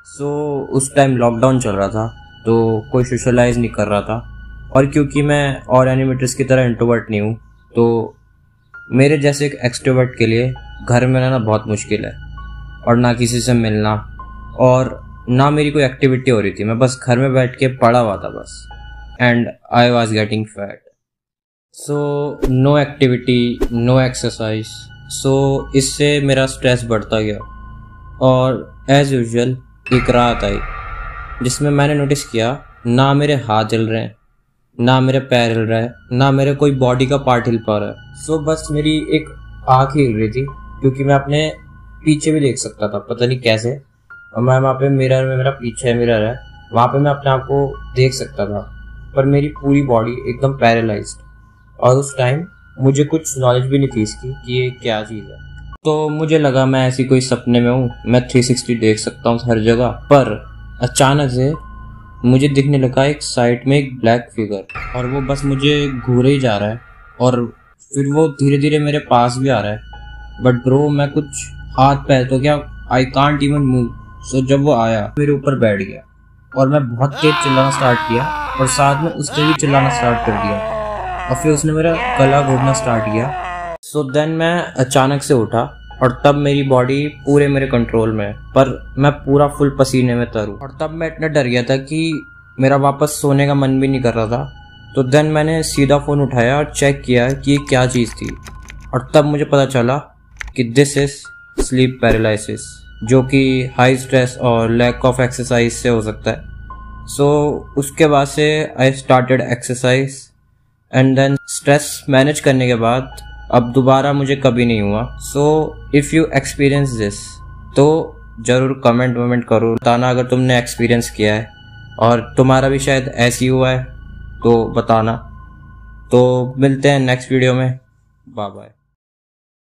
सो उस time lockdown चल रहा था तो कोई सोशलाइज नहीं कर रहा था, और क्योंकि मैं और एनिमेटर्स की तरह इंट्रोवर्ट नहीं हूँ तो मेरे जैसे एक एक्सट्रोवर्ट के लिए घर में रहना बहुत मुश्किल है, और ना किसी से मिलना और ना मेरी कोई एक्टिविटी हो रही थी। मैं बस घर में बैठ के पड़ा हुआ था बस, and I was getting fat. So no activity, no exercise, so इससे मेरा स्ट्रेस बढ़ता गया और एज यूजुअल एक रात आई जिसमें मैंने नोटिस किया ना मेरे हाथ हिल रहे हैं, ना मेरे पैर हिल रहे हैं, ना मेरे कोई बॉडी का पार्ट हिल पा रहा है। सो बस मेरी एक आँख ही हिल रही थी, क्योंकि मैं अपने पीछे भी देख सकता था, पता नहीं कैसे। और मैं वहाँ पे मिरर में, मेरा पीछे मिरर है, वहाँ पे मैं अपने आप को देख सकता था, पर मेरी पूरी बॉडी एकदम पैरालाइज्ड। और उस टाइम मुझे कुछ नॉलेज भी नहीं थी इसकी कि ये क्या चीज़ है। तो मुझे लगा मैं ऐसी कोई सपने में हूँ, मैं 360 देख सकता हूँ हर जगह। पर अचानक से मुझे दिखने लगा एक साइड में एक ब्लैक फिगर, और वो बस मुझे घूरे ही जा रहा है, और फिर वो धीरे धीरे मेरे पास भी आ रहा है। बट ब्रो मैं कुछ हाथ पैर तो क्या, I can't even move. So जब वो आया मेरे ऊपर बैठ गया और मैं बहुत तेज चिल्लाना स्टार्ट किया, और साथ में उसने भी चिल्लाना स्टार्ट कर दिया, और फिर उसने मेरा गला घोटना स्टार्ट किया। सो देन मैं अचानक से उठा और तब मेरी बॉडी पूरे मेरे कंट्रोल में है, पर मैं पूरा फुल पसीने में तर हूँ। और तब मैं इतना डर गया था कि मेरा वापस सोने का मन भी नहीं कर रहा था। तो देन मैंने सीधा फ़ोन उठाया और चेक किया कि ये क्या चीज़ थी, और तब मुझे पता चला कि दिस इज़ स्लीप पैरालिसिस, जो कि हाई स्ट्रेस और लैक ऑफ एक्सरसाइज से हो सकता है। सो उसके बाद से I started exercise, and then stress manage करने के बाद अब दोबारा मुझे कभी नहीं हुआ। So if you experience this तो ज़रूर कमेंट करो, बताना अगर तुमने एक्सपीरियंस किया है और तुम्हारा भी शायद ऐसी हुआ है तो बताना। तो मिलते हैं नेक्स्ट वीडियो में, बाय बाय।